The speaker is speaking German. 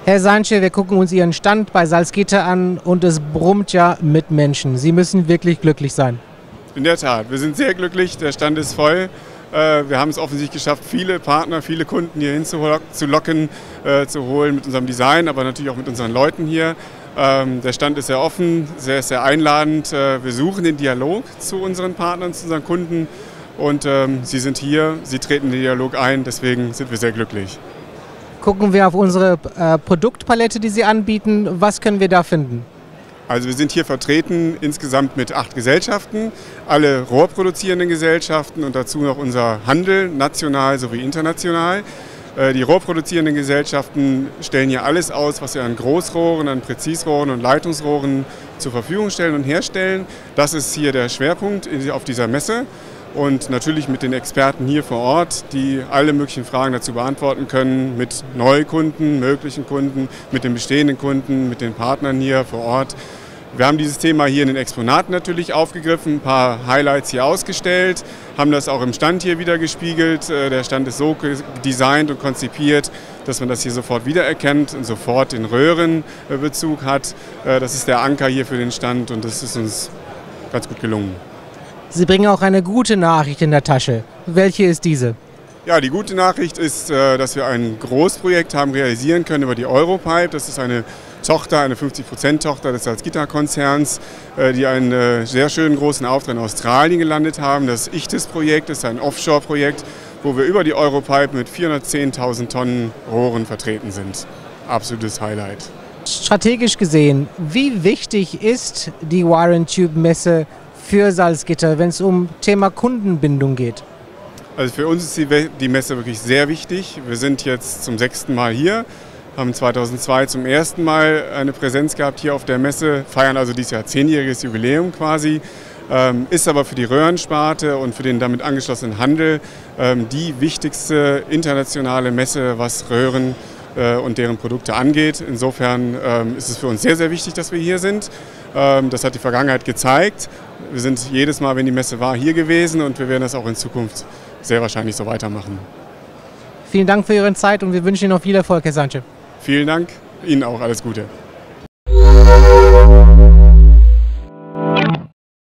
Herr Sanche, wir gucken uns Ihren Stand bei Salzgitter an und es brummt ja mit Menschen. Sie müssen wirklich glücklich sein. In der Tat, wir sind sehr glücklich, der Stand ist voll. Wir haben es offensichtlich geschafft, viele Partner, viele Kunden hier hinzulocken, zu holen mit unserem Design, aber natürlich auch mit unseren Leuten hier. Der Stand ist sehr offen, sehr einladend. Wir suchen den Dialog zu unseren Partnern, zu unseren Kunden und sie sind hier, sie treten den Dialog ein, deswegen sind wir sehr glücklich. Gucken wir auf unsere Produktpalette, die Sie anbieten. Was können wir da finden? Also wir sind hier vertreten insgesamt mit 8 Gesellschaften, alle rohrproduzierenden Gesellschaften und dazu noch unser Handel, national sowie international. Die rohrproduzierenden Gesellschaften stellen hier alles aus, was wir an Großrohren, an Präzisrohren und Leitungsrohren zur Verfügung stellen und herstellen. Das ist hier der Schwerpunkt auf dieser Messe. Und natürlich mit den Experten hier vor Ort, die alle möglichen Fragen dazu beantworten können, mit Neukunden, möglichen Kunden, mit den bestehenden Kunden, mit den Partnern hier vor Ort. Wir haben dieses Thema hier in den Exponaten natürlich aufgegriffen, ein paar Highlights hier ausgestellt, haben das auch im Stand hier wieder gespiegelt. Der Stand ist so designt und konzipiert, dass man das hier sofort wiedererkennt und sofort den Röhrenbezug hat. Das ist der Anker hier für den Stand und das ist uns ganz gut gelungen. Sie bringen auch eine gute Nachricht in der Tasche. Welche ist diese? Ja, die gute Nachricht ist, dass wir ein Großprojekt haben realisieren können über die Europipe. Das ist eine Tochter, eine 50%-Tochter des Salzgitter-Konzerns, die einen sehr schönen großen Auftrag in Australien gelandet haben. Das ICHTIS-Projekt ist ein Offshore-Projekt, wo wir über die Europipe mit 410.000 Tonnen Rohren vertreten sind. Absolutes Highlight. Strategisch gesehen, wie wichtig ist die Wire & Tube Messe für Salzgitter, wenn es um Thema Kundenbindung geht? Also für uns ist die Messe wirklich sehr wichtig. Wir sind jetzt zum 6. Mal hier, haben 2002 zum ersten Mal eine Präsenz gehabt hier auf der Messe, feiern also dieses Jahr 10-jähriges Jubiläum quasi, ist aber für die Röhrensparte und für den damit angeschlossenen Handel die wichtigste internationale Messe, was Röhren und deren Produkte angeht. Insofern ist es für uns sehr wichtig, dass wir hier sind. Das hat die Vergangenheit gezeigt. Wir sind jedes Mal, wenn die Messe war, hier gewesen und wir werden das auch in Zukunft sehr wahrscheinlich so weitermachen. Vielen Dank für Ihre Zeit und wir wünschen Ihnen noch viel Erfolg, Herr Sanche. Vielen Dank, Ihnen auch alles Gute.